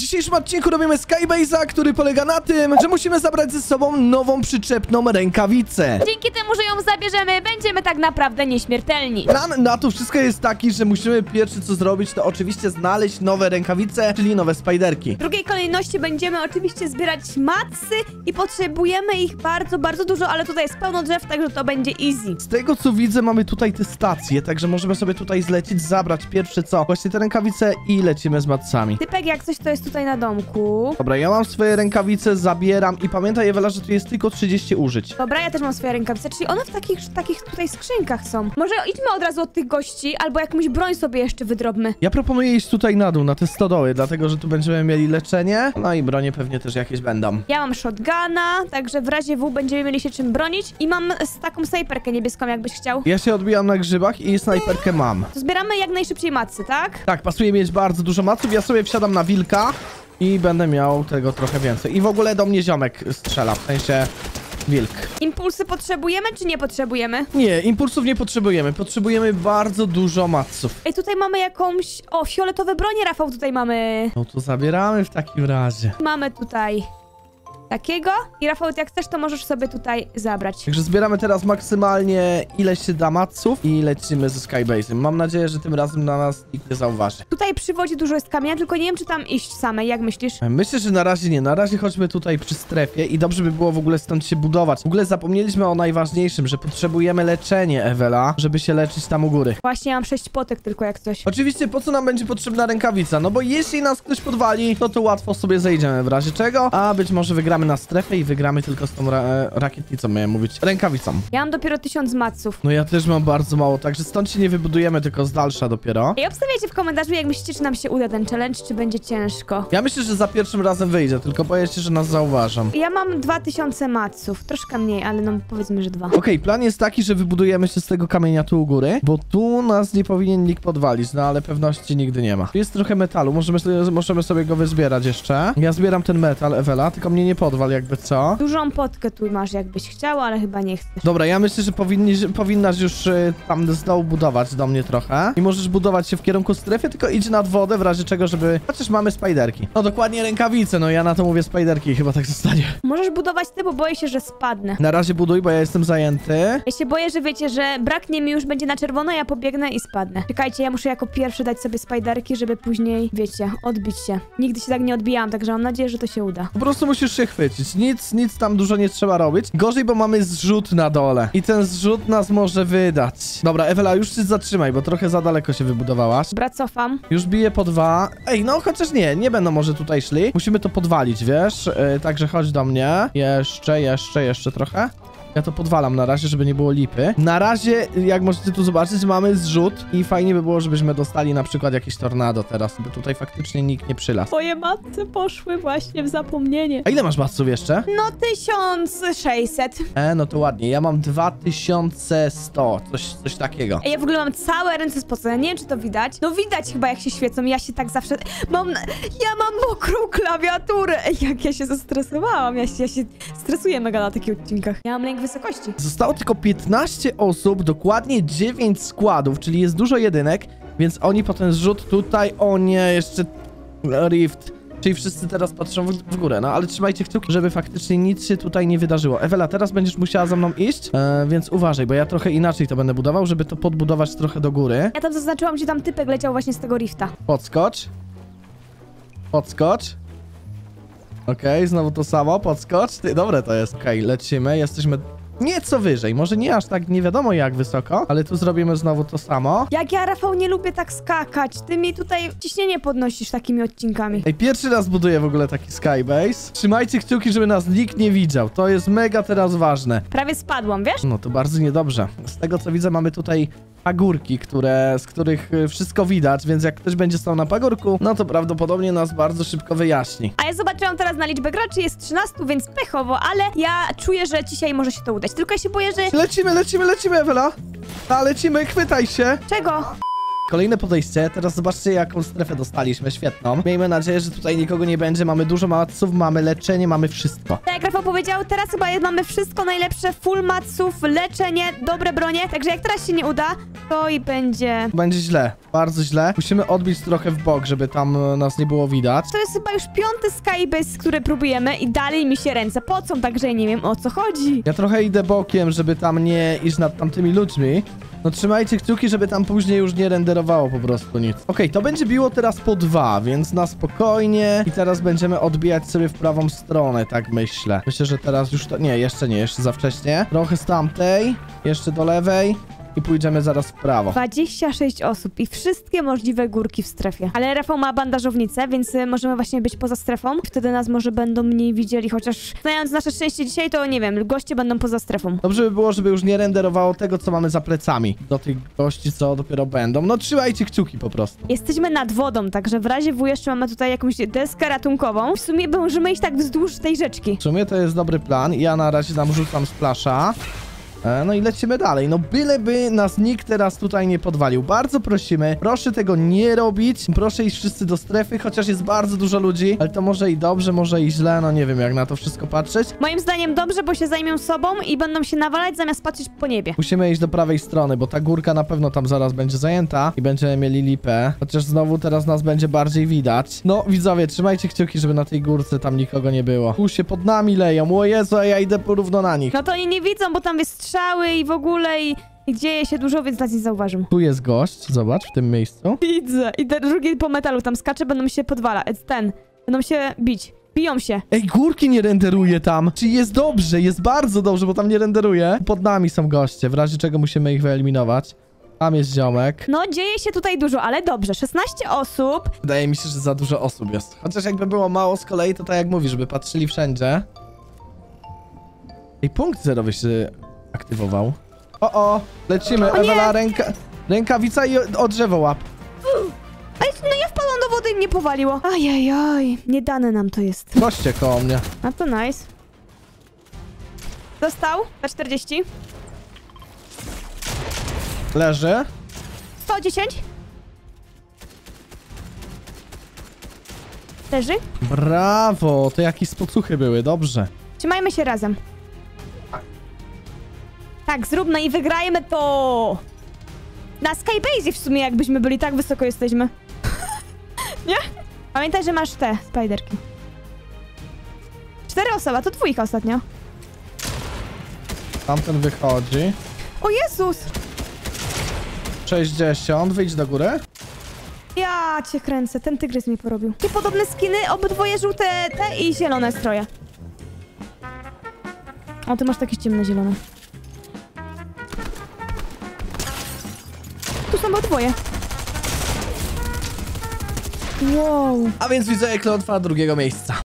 dzisiejszym odcinku robimy Skybase'a, który polega na tym, że musimy zabrać ze sobą nową przyczepną rękawicę. Dzięki temu, że ją zabierzemy, będziemy tak naprawdę nieśmiertelni. Plan na to wszystko jest taki, że musimy pierwsze co zrobić, to oczywiście znaleźć nowe rękawice, czyli nowe spiderki. W drugiej kolejności będziemy oczywiście zbierać matsy i potrzebujemy ich bardzo, bardzo dużo, ale tutaj jest pełno drzew, także to będzie easy. Z tego co widzę, mamy tutaj te stacje, także możemy sobie tutaj zlecieć, zabrać pierwsze co, właśnie te rękawice i lecimy z matsami. Typek jak coś to jest tutaj na domku. Dobra, ja mam swoje rękawice, zabieram i pamiętaj, Ewela, że tu jest tylko 30 użyć. Dobra, ja też mam swoje rękawice, czyli one w takich tutaj skrzynkach są. Może idźmy od razu od tych gości, albo jakąś broń sobie jeszcze wydrobmy. Ja proponuję iść tutaj na dół, na te stodoły, dlatego, że tu będziemy mieli leczenie, no i bronie pewnie też jakieś będą. Ja mam shotguna, także w razie W będziemy mieli się czym bronić i mam taką snajperkę niebieską, jakbyś chciał. Ja się odbijam na grzybach i snajperkę mam. To zbieramy jak najszybciej matsy, tak? Tak, pasuje mieć bardzo dużo maców, ja sobie wsiadam na wilka i będę miał tego trochę więcej. I w ogóle do mnie ziomek strzela, w sensie wilk. Impulsy potrzebujemy, czy nie potrzebujemy? Nie, impulsów nie potrzebujemy, potrzebujemy bardzo dużo maców. Ej, tutaj mamy jakąś... O, fioletowe bronie, Rafał, tutaj mamy. No to zabieramy w takim razie. Mamy tutaj takiego. I Rafał, jak chcesz, to możesz sobie tutaj zabrać. Także zbieramy teraz maksymalnie ile się da maców i lecimy ze Skybase'em. Mam nadzieję, że tym razem na nas nikt nie zauważy. Tutaj przy wodzie dużo jest kamienia, tylko nie wiem, czy tam iść samej, jak myślisz? Myślę, że na razie nie. Na razie chodźmy tutaj przy strefie i dobrze by było w ogóle stąd się budować. W ogóle zapomnieliśmy o najważniejszym, że potrzebujemy leczenie, Ewela, żeby się leczyć tam u góry. Właśnie, ja mam 6 potek tylko jak coś. Oczywiście, po co nam będzie potrzebna rękawica? No bo jeśli nas ktoś podwali, no to łatwo sobie zejdziemy w razie czego, a być może wygramy na strefę i wygramy tylko z tą rakietnicą, miałem mówić, rękawicą. Ja mam dopiero 1000 matsów. No ja też mam bardzo mało, także stąd się nie wybudujemy, tylko z dalsza dopiero. I obstawiajcie w komentarzu, jak myślicie, czy nam się uda ten challenge, czy będzie ciężko. Ja myślę, że za pierwszym razem wyjdzie, tylko boję się, że nas zauważam. Ja mam 2000 matsów. Troszkę mniej, ale no powiedzmy, że 2. Okej, plan jest taki, że wybudujemy się z tego kamienia tu u góry, bo tu nas nie powinien nikt podwalić, no ale pewności nigdy nie ma. Tu jest trochę metalu, możemy sobie go wyzbierać jeszcze. Ja zbieram ten metal, Ewela, tylko mnie nie podwal jakby co. Dużą potkę tu masz, jakbyś chciała, ale chyba nie chcesz. Dobra, ja myślę, że powinnaś już tam z dołu budować do mnie trochę. I możesz budować się w kierunku strefy, tylko idź nad wodę, w razie czego, żeby... Chociaż mamy spiderki. No dokładnie rękawice, no ja na to mówię spiderki i chyba tak zostanie. Możesz budować ty, bo boję się, że spadnę. Na razie buduj, bo ja jestem zajęty. Ja się boję, że wiecie, że braknie mi już będzie na czerwono, ja pobiegnę i spadnę. Czekajcie, ja muszę jako pierwszy dać sobie spiderki, żeby później, wiecie, odbić się. Nigdy się tak nie odbijałam, także mam nadzieję, że to się uda. Po prostu musisz się chwycić. Nic tam dużo nie trzeba robić. Gorzej, bo mamy zrzut na dole. I ten zrzut nas może wydać. Dobra, Ewela, już się zatrzymaj, bo trochę za daleko się wybudowałaś. Dobra, cofam. Już biję po 2. Ej, no chociaż nie będą może tutaj szli. Musimy to podwalić, wiesz? Także chodź do mnie. Jeszcze trochę. Ja to podwalam na razie, żeby nie było lipy. Na razie, jak możecie tu zobaczyć, mamy zrzut i fajnie by było, żebyśmy dostali na przykład jakieś tornado teraz, bo tutaj faktycznie nikt nie przylasł. Twoje matce poszły właśnie w zapomnienie. A ile masz maców jeszcze? No 1600. No to ładnie. Ja mam 2100, coś takiego. Ja w ogóle mam całe ręce spocone, nie wiem, czy to widać. No widać chyba, jak się świecą, ja się tak zawsze... Ja mam mokrą klawiaturę. Ej, jak ja się zestresowałam, ja się stresuję mega na takich odcinkach. Ja mam lęk wysokości. Zostało tylko 15 osób, dokładnie 9 składów, czyli jest dużo jedynek, więc oni po ten zrzut tutaj, o nie, jeszcze rift. Czyli wszyscy teraz patrzą w górę, no ale trzymajcie kciuki, żeby faktycznie nic się tutaj nie wydarzyło. Ewela, teraz będziesz musiała za mną iść, więc uważaj, bo ja trochę inaczej to będę budował, żeby to podbudować trochę do góry. Ja tam zaznaczyłam, gdzie tam typek leciał właśnie z tego rifta. Podskocz. Okej, znowu to samo, podskocz. Dobre to jest. Okej, lecimy, jesteśmy nieco wyżej, może nie aż tak nie wiadomo jak wysoko, ale tu zrobimy znowu to samo. Jak ja, Rafał, nie lubię tak skakać. Ty mi tutaj ciśnienie podnosisz takimi odcinkami. Ej, pierwszy raz buduję w ogóle taki skybase. Trzymajcie kciuki, żeby nas nikt nie widział. To jest mega teraz ważne. Prawie spadłam, wiesz? No to bardzo niedobrze. Z tego co widzę, mamy tutaj pagórki, z których wszystko widać, więc jak ktoś będzie stał na pagórku, no to prawdopodobnie nas bardzo szybko wyjaśni. A ja zobaczyłam teraz na liczbę graczy, jest 13, więc pechowo, ale ja czuję, że dzisiaj może się to udać. Tylko ja się boję, że... Lecimy, Ewela! Lecimy, chwytaj się! Czego? Kolejne podejście, teraz zobaczcie jaką strefę dostaliśmy, świetną. Miejmy nadzieję, że tutaj nikogo nie będzie, mamy dużo maców, mamy leczenie, mamy wszystko. Tak jak Rafał powiedział, teraz chyba mamy wszystko najlepsze, full maców, leczenie, dobre bronie, także jak teraz się nie uda, to i będzie... Będzie źle, bardzo źle. Musimy odbić trochę w bok, żeby tam nas nie było widać. To jest chyba już 5. skybase, który próbujemy i dalej mi się ręce pocą, także nie wiem o co chodzi. Ja trochę idę bokiem, żeby tam nie iść nad tamtymi ludźmi. No trzymajcie kciuki, żeby tam później już nie renderowało po prostu nic. Okej, to będzie biło teraz po 2, więc na spokojnie. I teraz będziemy odbijać sobie w prawą stronę, tak myślę. Myślę, że teraz już to... Nie, jeszcze za wcześnie. Trochę z tamtej, jeszcze do lewej. I pójdziemy zaraz w prawo. 26 osób i wszystkie możliwe górki w strefie. Ale Rafał ma bandażownicę, więc możemy właśnie być poza strefą. Wtedy nas może będą mniej widzieli, chociaż znając nasze szczęście dzisiaj, to nie wiem, goście będą poza strefą. Dobrze by było, żeby już nie renderowało tego, co mamy za plecami. Do tych gości, co dopiero będą. No trzymajcie kciuki po prostu. Jesteśmy nad wodą, także w razie W jeszcze mamy tutaj jakąś deskę ratunkową. W sumie możemy iść tak wzdłuż tej rzeczki. W sumie to jest dobry plan. Ja na razie tam rzucam splasha. No i lecimy dalej. No byleby nas nikt teraz tutaj nie podwalił. Bardzo prosimy, proszę tego nie robić. Proszę iść wszyscy do strefy, chociaż jest bardzo dużo ludzi. Ale to może i dobrze, może i źle. No nie wiem, jak na to wszystko patrzeć. Moim zdaniem dobrze, bo się zajmią sobą i będą się nawalać zamiast patrzeć po niebie. Musimy iść do prawej strony, bo ta górka na pewno tam zaraz będzie zajęta i będziemy mieli lipę. Chociaż znowu teraz nas będzie bardziej widać. No widzowie, trzymajcie kciuki, żeby na tej górce tam nikogo nie było. Tu się pod nami leją. O Jezu, a ja idę porówno na nich. No to oni nie widzą, bo tam jest strzały i w ogóle i dzieje się dużo, więc nas nie zauważą. Tu jest gość, zobacz, w tym miejscu. Widzę. I ten drugi po metalu tam skacze, będą się podwalać. Będą się bić. Biją się. Ej, górki nie renderuje tam. Czyli jest dobrze, jest bardzo dobrze, bo tam nie renderuje. Pod nami są goście, w razie czego musimy ich wyeliminować. Tam jest ziomek. No, dzieje się tutaj dużo, ale dobrze. 16 osób. Wydaje mi się, że za dużo osób jest. Chociaż jakby było mało z kolei, to tak jak mówisz, żeby patrzyli wszędzie. Ej, punkt zerowy się aktywował. O, lecimy. O nie! Ewela, rękawica i o drzewo łap. Ej, no ja wpadłam do wody i mnie powaliło. Ajajaj. Nie dane nam to jest. Goście koło mnie. A to nice. Dostał. Za 40. Leży. 110. Leży. Brawo, to jakieś spocuchy były, dobrze. Trzymajmy się razem. Tak, zróbmy i wygrajmy to! Na Skybase w sumie jakbyśmy byli, tak wysoko jesteśmy. Nie? Pamiętaj, że masz te spiderki. 4 osoby, to 2 ostatnio. Tamten wychodzi. O Jezus! 60, wyjdź do góry. Ja cię kręcę, ten tygrys mnie porobił. Takie podobne skiny, obydwoje żółte te i zielone stroje. O, ty masz takie ciemne zielone. Tu są obydwoje. Wow. A więc widzę klątwa drugiego miejsca.